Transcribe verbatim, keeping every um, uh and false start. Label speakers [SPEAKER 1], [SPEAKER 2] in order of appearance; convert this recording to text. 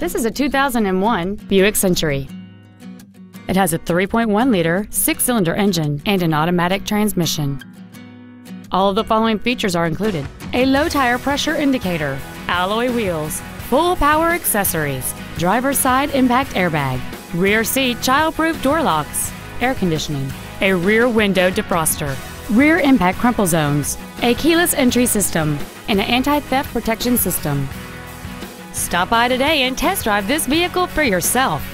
[SPEAKER 1] This is a two thousand one Buick Century. It has a three point one liter six-cylinder engine and an automatic transmission. All of the following features are included: a low tire pressure indicator, alloy wheels, full power accessories, driver's side impact airbag, rear seat child-proof door locks, air conditioning, a rear window defroster, rear impact crumple zones, a keyless entry system, and an anti-theft protection system. Stop by today and test drive this vehicle for yourself.